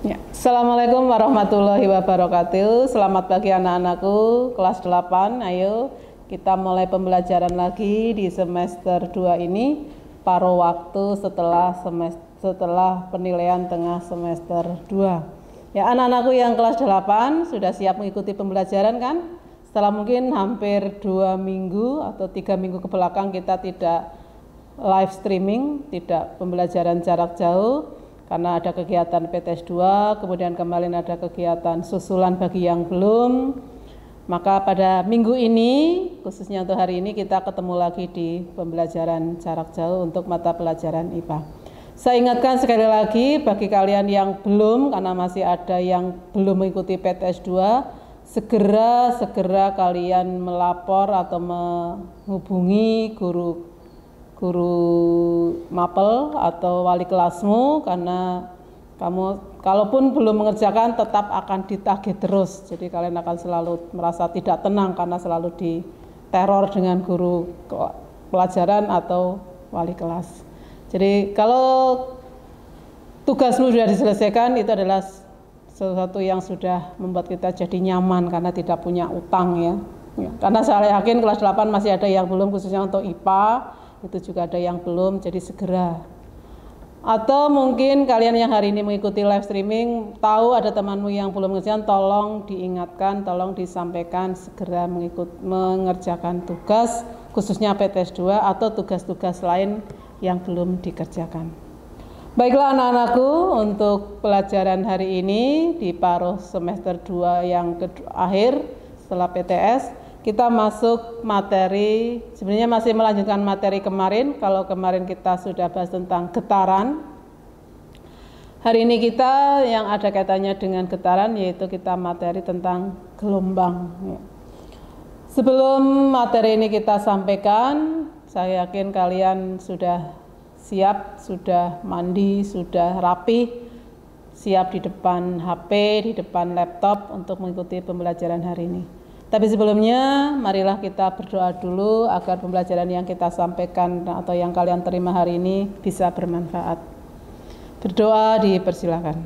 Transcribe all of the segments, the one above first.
Ya. Assalamualaikum warahmatullahi wabarakatuh. Selamat pagi anak-anakku kelas 8. Ayo kita mulai pembelajaran lagi di semester 2 ini, paruh waktu setelah penilaian tengah semester 2. Ya, anak-anakku yang kelas 8 sudah siap mengikuti pembelajaran kan? Setelah mungkin hampir 2 minggu atau 3 minggu ke belakang kita tidak live streaming, tidak pembelajaran jarak jauh karena ada kegiatan PTS 2, kemudian kemarin ada kegiatan susulan bagi yang belum. Maka pada minggu ini, khususnya untuk hari ini, kita ketemu lagi di pembelajaran jarak jauh untuk mata pelajaran IPA. Saya ingatkan sekali lagi bagi kalian yang belum, karena masih ada yang belum mengikuti PTS 2, segera kalian melapor atau menghubungi guru mapel atau wali kelasmu, karena kamu kalaupun belum mengerjakan tetap akan ditagih terus. Jadi kalian akan selalu merasa tidak tenang karena selalu diteror dengan guru pelajaran atau wali kelas. Jadi kalau tugasmu sudah diselesaikan, itu adalah sesuatu yang sudah membuat kita jadi nyaman karena tidak punya utang ya. Karena saya yakin kelas 8 masih ada yang belum, khususnya untuk IPA. Itu juga ada yang belum, jadi segera. Atau mungkin kalian yang hari ini mengikuti live streaming tahu ada temanmu yang belum mengerjakan, tolong diingatkan, tolong disampaikan segera mengerjakan tugas, khususnya PTS 2 atau tugas-tugas lain yang belum dikerjakan. Baiklah anak-anakku, untuk pelajaran hari ini di paruh semester 2 yang akhir setelah PTS, kita masuk materi, sebenarnya masih melanjutkan materi kemarin. Kalau kemarin kita sudah bahas tentang getaran, hari ini kita yang ada kaitannya dengan getaran, yaitu kita materi tentang gelombang. Sebelum materi ini kita sampaikan, saya yakin kalian sudah siap, sudah mandi, sudah rapi, siap di depan HP, di depan laptop untuk mengikuti pembelajaran hari ini. Tapi sebelumnya, marilah kita berdoa dulu agar pembelajaran yang kita sampaikan atau yang kalian terima hari ini bisa bermanfaat. Berdoa dipersilakan.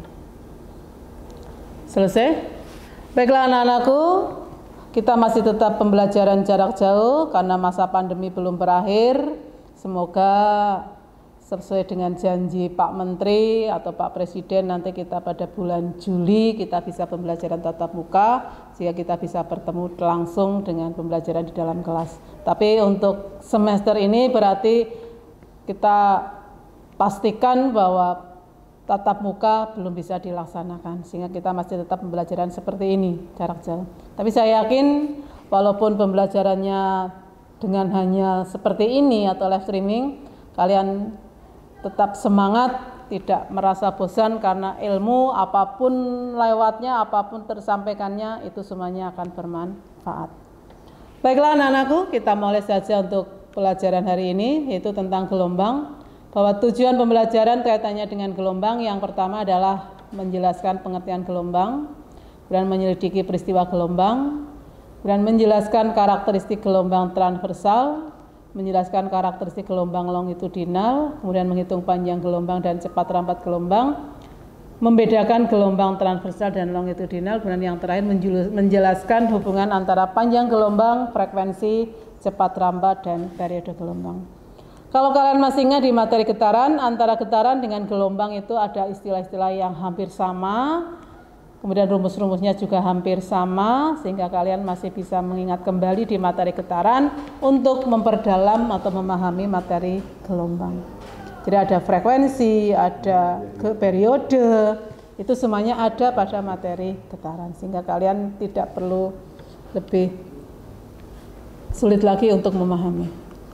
Selesai? Baiklah anak-anakku, kita masih tetap pembelajaran jarak jauh karena masa pandemi belum berakhir. Semoga sesuai dengan janji Pak Menteri atau Pak Presiden, nanti kita pada bulan Juli kita bisa pembelajaran tatap muka, sehingga kita bisa bertemu langsung dengan pembelajaran di dalam kelas. Tapi untuk semester ini berarti kita pastikan bahwa tatap muka belum bisa dilaksanakan, sehingga kita masih tetap pembelajaran seperti ini, jarak jauh. Tapi saya yakin walaupun pembelajarannya dengan hanya seperti ini atau live streaming, kalian tetap semangat, tidak merasa bosan karena ilmu apapun lewatnya, apapun tersampaikannya, itu semuanya akan bermanfaat. Baiklah anak-anakku, kita mulai saja untuk pelajaran hari ini, yaitu tentang gelombang. Bahwa tujuan pembelajaran kaitannya dengan gelombang, yang pertama adalah menjelaskan pengertian gelombang, kemudian menyelidiki peristiwa gelombang, kemudian menjelaskan karakteristik gelombang transversal, menjelaskan karakteristik gelombang longitudinal, kemudian menghitung panjang gelombang dan cepat rampat gelombang, membedakan gelombang transversal dan longitudinal, kemudian yang terakhir menjelaskan hubungan antara panjang gelombang, frekuensi, cepat rampat, dan periode gelombang. Kalau kalian masih ingat di materi getaran, antara getaran dengan gelombang itu ada istilah-istilah yang hampir sama, kemudian rumus-rumusnya juga hampir sama, sehingga kalian masih bisa mengingat kembali di materi getaran untuk memperdalam atau memahami materi gelombang. Jadi ada frekuensi, ada periode, itu semuanya ada pada materi getaran, sehingga kalian tidak perlu lebih sulit lagi untuk memahami.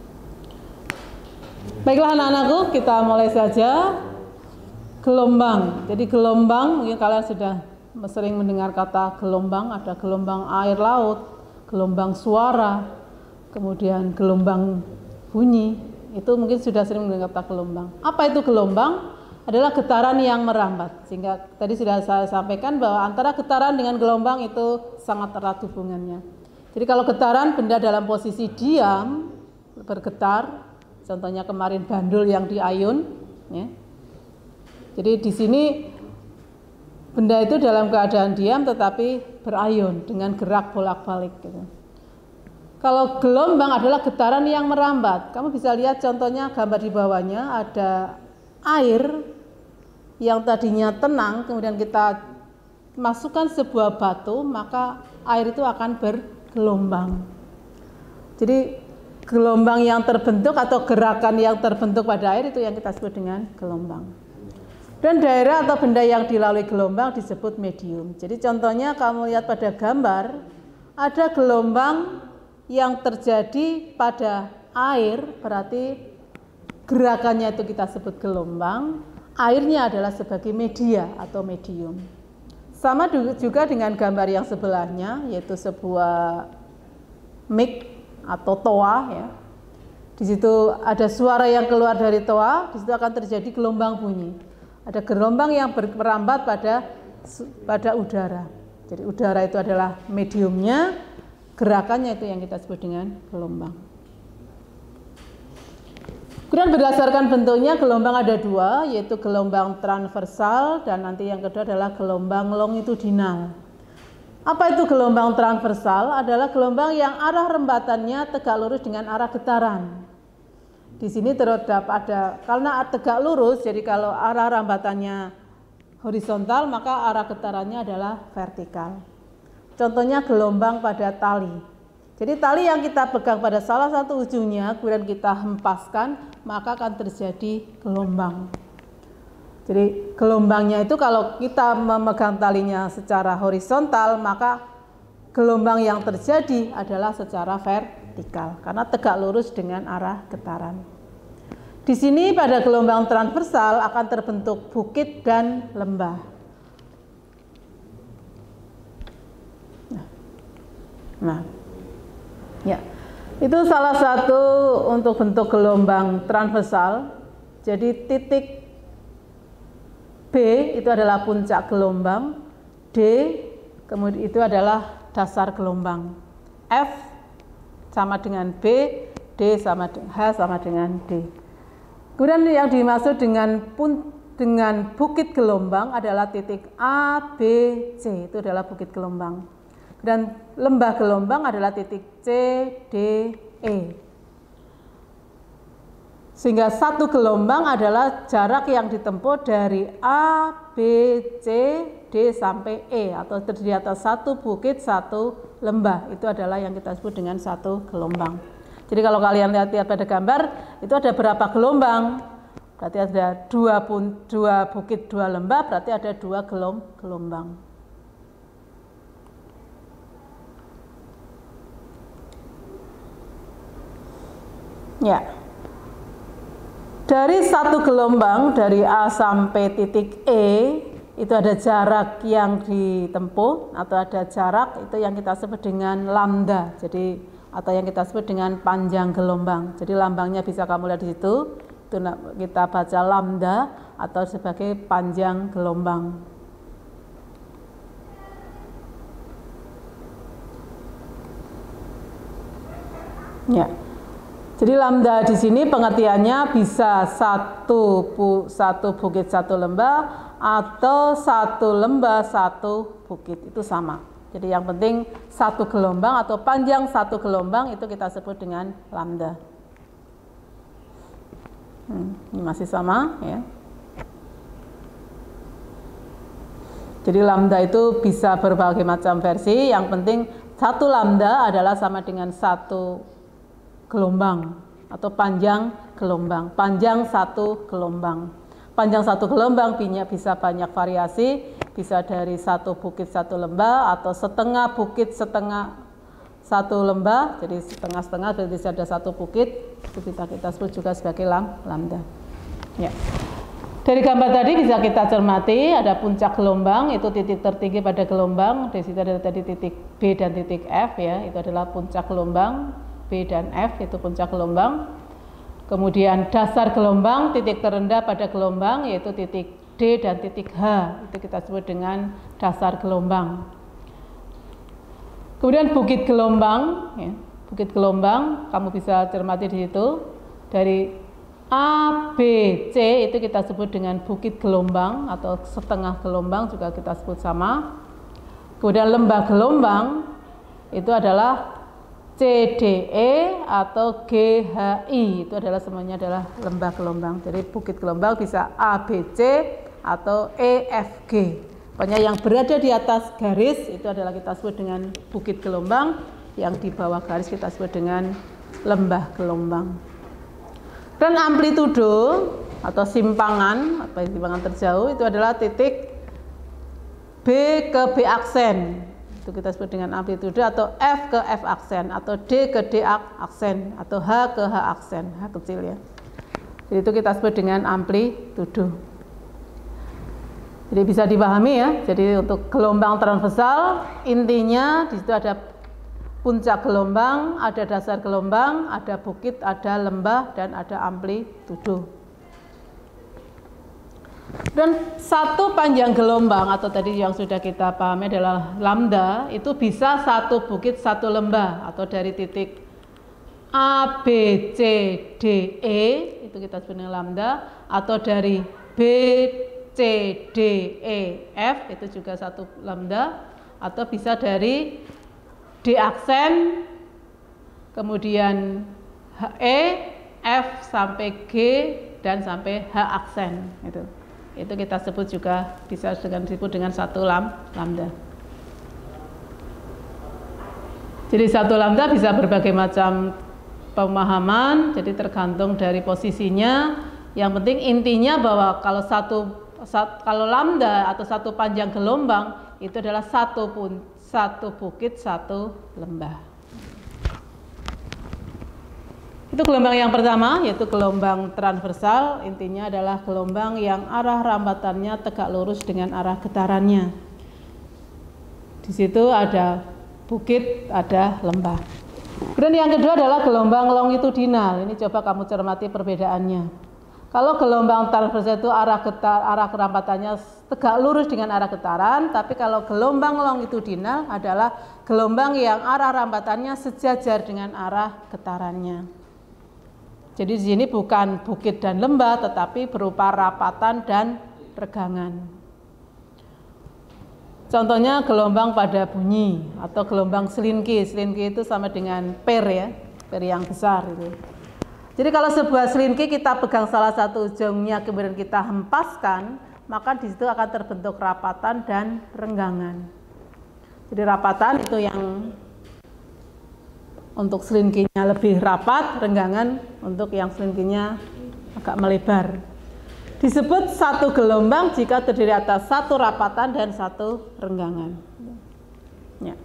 Baiklah anak-anakku, kita mulai saja. Gelombang. Jadi gelombang, mungkin kalian sudah sering mendengar kata gelombang, ada gelombang air laut, gelombang suara, kemudian gelombang bunyi. Itu mungkin sudah sering mendengar kata gelombang. Apa itu gelombang? Adalah getaran yang merambat. Sehingga tadi sudah saya sampaikan bahwa antara getaran dengan gelombang itu sangat erat hubungannya. Jadi kalau getaran, benda dalam posisi diam bergetar, contohnya kemarin bandul yang di ayun, ya. Jadi di sini benda itu dalam keadaan diam tetapi berayun dengan gerak bolak-balik gitu. Kalau gelombang adalah getaran yang merambat. Kamu bisa lihat contohnya gambar di bawahnya, ada air yang tadinya tenang, kemudian kita masukkan sebuah batu, maka air itu akan bergelombang. Jadi gelombang yang terbentuk atau gerakan yang terbentuk pada air itu yang kita sebut dengan gelombang. Dan daerah atau benda yang dilalui gelombang disebut medium. Jadi contohnya kamu lihat pada gambar, ada gelombang yang terjadi pada air, berarti gerakannya itu kita sebut gelombang. Airnya adalah sebagai media atau medium. Sama juga dengan gambar yang sebelahnya, yaitu sebuah mic atau toa ya. Di situ ada suara yang keluar dari toa, di situ akan terjadi gelombang bunyi. Ada gelombang yang merambat pada udara. Jadi udara itu adalah mediumnya, gerakannya itu yang kita sebut dengan gelombang. Kemudian berdasarkan bentuknya gelombang ada dua, yaitu gelombang transversal dan nanti yang kedua adalah gelombang longitudinal. Apa itu gelombang transversal? Adalah gelombang yang arah rembatannya tegak lurus dengan arah getaran. Di sini terdapat ada, karena tegak lurus, jadi kalau arah rembatannya horizontal maka arah getarannya adalah vertikal. Contohnya gelombang pada tali. Jadi tali yang kita pegang pada salah satu ujungnya, kemudian kita hempaskan, maka akan terjadi gelombang. Jadi gelombangnya itu kalau kita memegang talinya secara horizontal, maka gelombang yang terjadi adalah secara vertikal, karena tegak lurus dengan arah getaran. Di sini pada gelombang transversal akan terbentuk bukit dan lembah. Nah. Ya, itu salah satu untuk bentuk gelombang transversal. Jadi titik B itu adalah puncak gelombang, D kemudian itu adalah dasar gelombang, F sama dengan B, D sama H sama dengan D. Kemudian yang dimaksud dengan bukit gelombang adalah titik A, B, C, itu adalah bukit gelombang. Dan lembah gelombang adalah titik C, D, E. Sehingga satu gelombang adalah jarak yang ditempuh dari A, B, C, D sampai E, atau terdiri atas satu bukit, satu lembah. Itu adalah yang kita sebut dengan satu gelombang. Jadi kalau kalian lihat pada gambar, itu ada berapa gelombang? Berarti ada dua bukit, dua lembah, berarti ada dua gelombang. Ya, dari satu gelombang dari A sampai titik E itu ada jarak yang ditempuh atau ada jarak itu yang kita sebut dengan lambda. Jadi atau yang kita sebut dengan panjang gelombang. Jadi lambangnya bisa kamu lihat di situ. Itu kita baca lambda atau sebagai panjang gelombang. Ya. Jadi lambda di sini pengertiannya bisa satu bukit satu lembah atau satu lembah satu bukit, itu sama. Jadi yang penting satu gelombang atau panjang satu gelombang itu kita sebut dengan lambda. Ini masih sama ya. Jadi lambda itu bisa berbagai macam versi. Yang penting satu lambda adalah sama dengan satu gelombang atau panjang gelombang, panjang satu gelombang. Panjang satu gelombang bisa banyak variasi, bisa dari satu bukit satu lembah atau setengah bukit setengah satu lembah, jadi setengah-setengah berarti ada satu bukit, itu bisa kita sebut juga sebagai lambda. Ya. Dari gambar tadi bisa kita cermati ada puncak gelombang, itu titik tertinggi pada gelombang, di situ ada tadi titik B dan titik F ya, itu adalah puncak gelombang. B dan F itu puncak gelombang. Kemudian dasar gelombang, titik terendah pada gelombang yaitu titik D dan titik H, itu kita sebut dengan dasar gelombang. Kemudian bukit gelombang ya. Bukit gelombang kamu bisa cermati di situ dari A, B, C itu kita sebut dengan bukit gelombang atau setengah gelombang juga kita sebut sama. Kemudian lembah gelombang itu adalah CDE atau GHI, itu adalah semuanya adalah lembah gelombang. Jadi bukit gelombang bisa ABC atau EFG. Pokoknya yang berada di atas garis itu adalah kita sebut dengan bukit gelombang, yang di bawah garis kita sebut dengan lembah gelombang. Dan amplitudo atau simpangan terjauh itu adalah titik B ke B aksen, itu kita sebut dengan amplitudo, atau F ke F aksen, atau D ke D aksen, atau H ke H aksen, H kecil ya. Jadi itu kita sebut dengan amplitudo. Jadi bisa dipahami ya. Jadi untuk gelombang transversal intinya di situ ada puncak gelombang, ada dasar gelombang, ada bukit, ada lembah, dan ada amplitudo. Dan satu panjang gelombang atau tadi yang sudah kita pahami adalah lambda, itu bisa satu bukit satu lembah, atau dari titik A, B, C, D, E itu kita sebut dengan lambda, atau dari B, C, D, E, F itu juga satu lambda, atau bisa dari D aksen, kemudian E, F sampai G, dan sampai H aksen. Itu kita sebut juga bisa disebut dengan satu lambda. Jadi satu lambda bisa berbagai macam pemahaman, jadi tergantung dari posisinya. Yang penting intinya bahwa kalau lambda atau satu panjang gelombang itu adalah satu bukit satu lembah. Itu gelombang yang pertama, yaitu gelombang transversal. Intinya adalah gelombang yang arah rambatannya tegak lurus dengan arah getarannya. Di situ ada bukit, ada lembah. Kemudian yang kedua adalah gelombang longitudinal. Ini coba kamu cermati perbedaannya. Kalau gelombang transversal itu arah kerampatannya tegak lurus dengan arah getaran, tapi kalau gelombang longitudinal adalah gelombang yang arah rambatannya sejajar dengan arah getarannya. Jadi di sini bukan bukit dan lembah, tetapi berupa rapatan dan regangan. Contohnya gelombang pada bunyi atau gelombang selinki. Selinki itu sama dengan per ya, per yang besar itu. Jadi kalau sebuah selinki kita pegang salah satu ujungnya kemudian kita hempaskan, maka di situ akan terbentuk rapatan dan renggangan. Jadi rapatan itu yang untuk selinkinya lebih rapat, renggangan untuk yang selinkinya agak melebar. Disebut satu gelombang jika terdiri atas satu rapatan dan satu renggangan. Ya.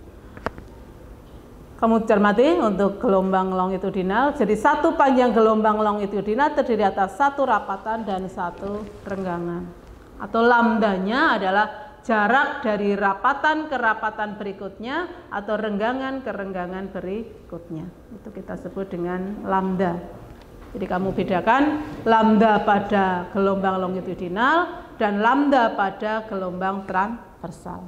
Kamu cermati untuk gelombang longitudinal, jadi satu panjang gelombang longitudinal terdiri atas satu rapatan dan satu renggangan. Atau lambdanya adalah jarak dari rapatan ke rapatan berikutnya atau renggangan ke renggangan berikutnya. Itu kita sebut dengan lambda. Jadi kamu bedakan lambda pada gelombang longitudinal dan lambda pada gelombang transversal.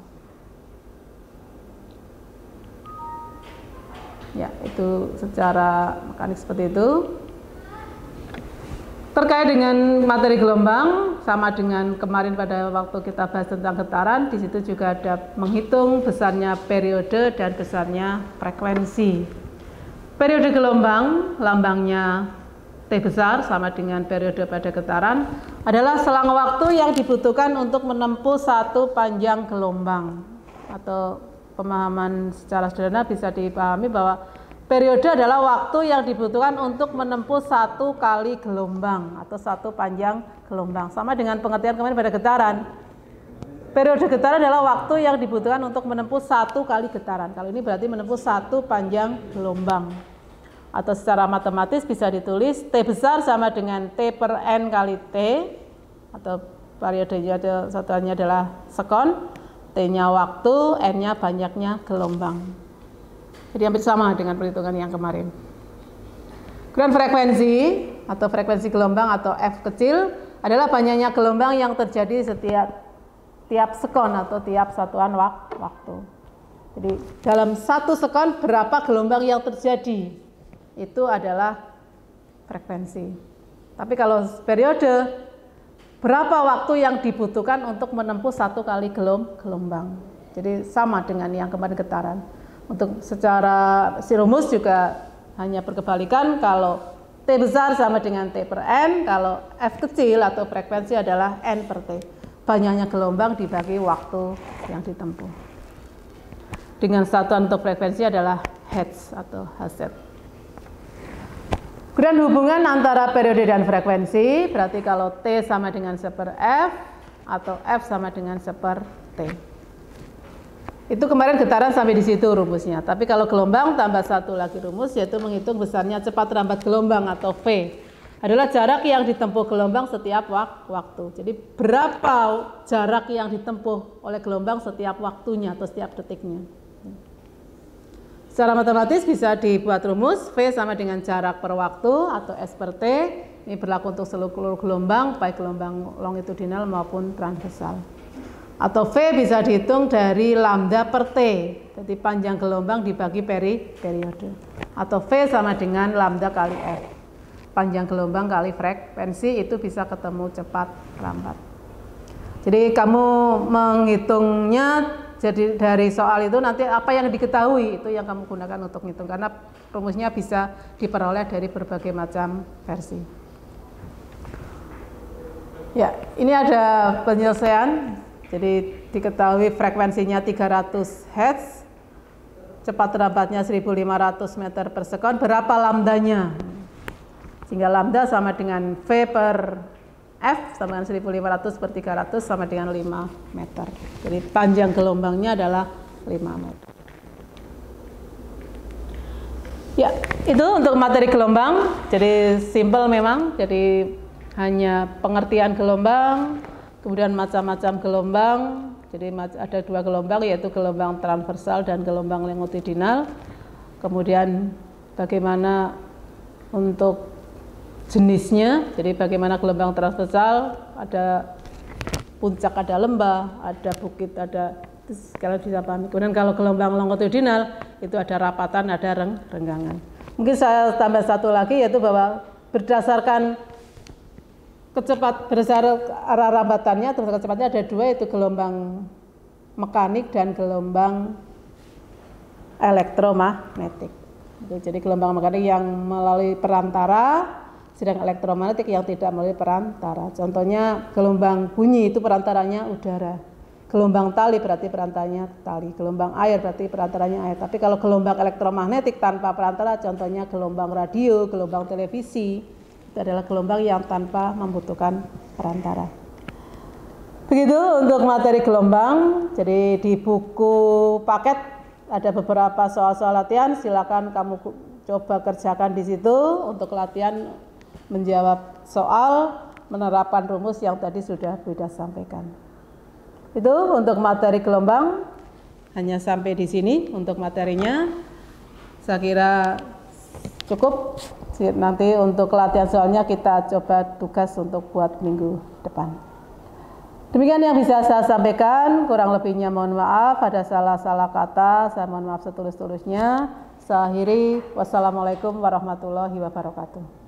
Ya, itu secara mekanik seperti itu. Terkait dengan materi gelombang, sama dengan kemarin pada waktu kita bahas tentang getaran, di situ juga ada menghitung besarnya periode dan besarnya frekuensi. Periode gelombang, lambangnya T besar sama dengan periode pada getaran, adalah selang waktu yang dibutuhkan untuk menempuh satu panjang gelombang. Atau pemahaman secara sederhana bisa dipahami bahwa periode adalah waktu yang dibutuhkan untuk menempuh satu kali gelombang atau satu panjang gelombang. Sama dengan pengertian kemarin pada getaran. Periode getaran adalah waktu yang dibutuhkan untuk menempuh satu kali getaran. Kalau ini berarti menempuh satu panjang gelombang. Atau secara matematis bisa ditulis T besar sama dengan T per N kali T. Atau periodenya satuannya adalah sekon. T-nya waktu, N-nya banyaknya gelombang. Jadi hampir sama dengan perhitungan yang kemarin. Kemudian frekuensi atau frekuensi gelombang atau F kecil adalah banyaknya gelombang yang terjadi tiap sekon atau tiap satuan waktu. Jadi dalam satu sekon berapa gelombang yang terjadi, itu adalah frekuensi. Tapi kalau periode, berapa waktu yang dibutuhkan untuk menempuh 1 kali gelombang. Jadi sama dengan yang kemarin getaran. Untuk secara si rumus juga hanya berkebalikan, kalau T besar sama dengan T per N, kalau F kecil atau frekuensi adalah N per T. Banyaknya gelombang dibagi waktu yang ditempuh. Dengan satuan untuk frekuensi adalah Hertz atau Hz. Kemudian hubungan antara periode dan frekuensi, berarti kalau T sama dengan 1 per F atau F sama dengan 1 per T. Itu kemarin getaran sampai di situ rumusnya. Tapi kalau gelombang tambah satu lagi rumus, yaitu menghitung besarnya cepat lambat gelombang atau V. Adalah jarak yang ditempuh gelombang setiap waktu. Jadi berapa jarak yang ditempuh oleh gelombang setiap waktunya atau setiap detiknya. Secara matematis bisa dibuat rumus V sama dengan jarak per waktu atau S per T. Ini berlaku untuk seluruh gelombang, baik gelombang longitudinal maupun transversal. Atau V bisa dihitung dari lambda per T. Jadi panjang gelombang dibagi periode. Atau V sama dengan lambda kali F. Panjang gelombang kali frekuensi, itu bisa ketemu cepat lambat. Jadi kamu menghitungnya, jadi dari soal itu nanti apa yang diketahui itu yang kamu gunakan untuk menghitung, karena rumusnya bisa diperoleh dari berbagai macam versi. Ya, ini ada penyelesaian. Jadi diketahui frekuensinya 300 Hz, cepat lambatnya 1500 meter per sekon, berapa lambdanya? Sehingga lambda sama dengan V per F sama dengan 1500 per 300 sama dengan 5 meter. Jadi panjang gelombangnya adalah 5 meter. Ya, itu untuk materi gelombang. Jadi simple memang, jadi hanya pengertian gelombang, kemudian macam-macam gelombang. Jadi ada 2 gelombang, yaitu gelombang transversal dan gelombang longitudinal. Kemudian bagaimana untuk jenisnya, jadi bagaimana gelombang transversal, ada puncak, ada lembah, ada bukit, ada, kalau bisa pahami. Kemudian kalau gelombang longitudinal itu ada rapatan, ada renggangan. Mungkin saya tambah satu lagi, yaitu bahwa berdasarkan arah rambatannya, terus kecepatannya ada 2, yaitu gelombang mekanik dan gelombang elektromagnetik. Jadi gelombang mekanik yang melalui perantara, sedang elektromagnetik yang tidak melalui perantara. Contohnya gelombang bunyi itu perantaranya udara. Gelombang tali berarti perantaranya tali. Gelombang air berarti perantaranya air. Tapi kalau gelombang elektromagnetik tanpa perantara, contohnya gelombang radio, gelombang televisi, itu adalah gelombang yang tanpa membutuhkan perantara. Begitu untuk materi gelombang. Jadi di buku paket ada beberapa soal-soal latihan. Silakan kamu coba kerjakan di situ untuk latihan menjawab soal, menerapkan rumus yang tadi sudah Bunda sampaikan. Itu untuk materi gelombang, hanya sampai di sini untuk materinya. Saya kira cukup. Nanti untuk latihan soalnya kita coba tugas untuk buat minggu depan. Demikian yang bisa saya sampaikan, kurang lebihnya mohon maaf, ada salah-salah kata, saya mohon maaf setulus-tulusnya. Saya akhiri, wassalamualaikum warahmatullahi wabarakatuh.